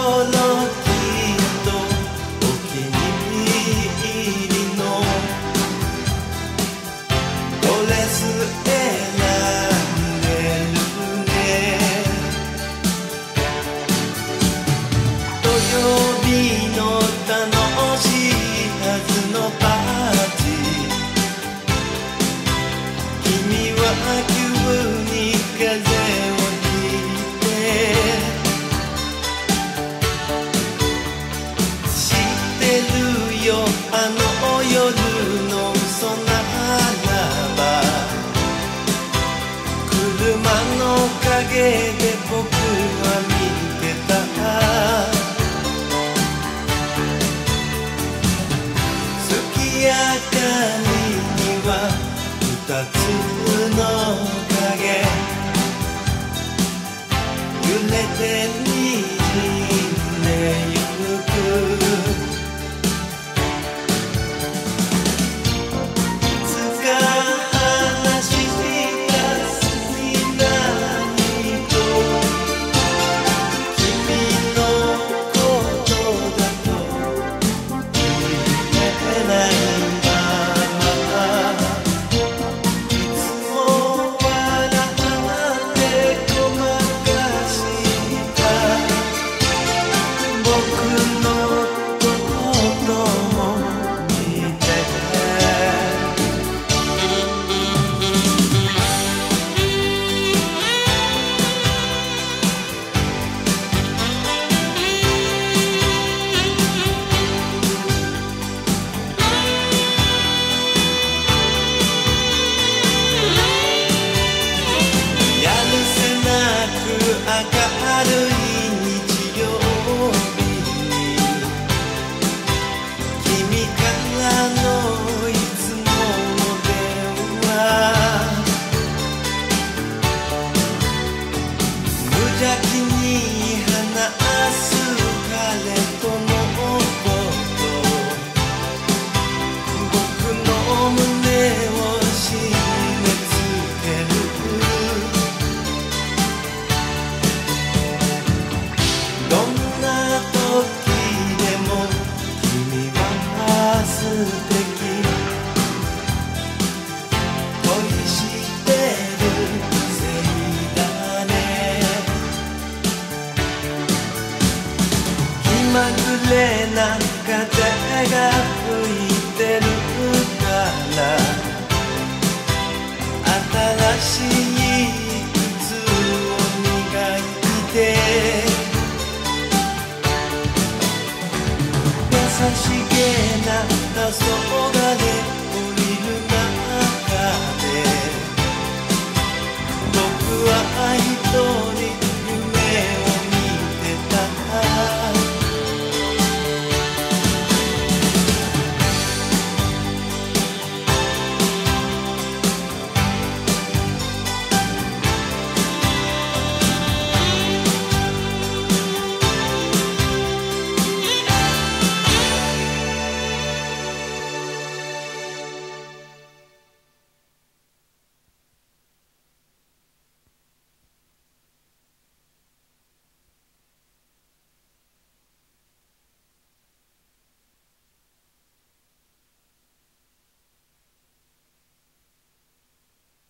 とお気に入りのドレス選んでるね。土曜日の楽しいはずのパーティー、君は急に風邪をひいて、知ってるよあの夜の嘘ならば、車の陰で僕は見てた。月明かりには二つの影、揺れて滲んでゆく。いつか話した好きな人、君のことだと言えないまま、いつも笑ってごまかした僕のことを見て。やるせなく明るい日曜日に、君からのいつもの電話、無邪気に話す彼とのこと、僕の胸を締め付ける。どんな時でも君は素敵、恋してるせいだね。気まぐれな風が吹いてるから、新しい靴を磨いて、優しげな黄昏